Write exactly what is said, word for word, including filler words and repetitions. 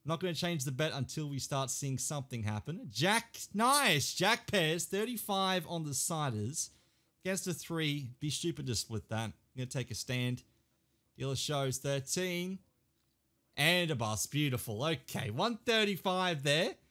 Not going to change the bet until we start seeing something happen. Jack, nice. Jack pairs, thirty-five on the siders. Against a three, be stupid to split that. I'm going to take a stand. Dealer shows thirteen. And a bust, beautiful. Okay, one thirty-five there.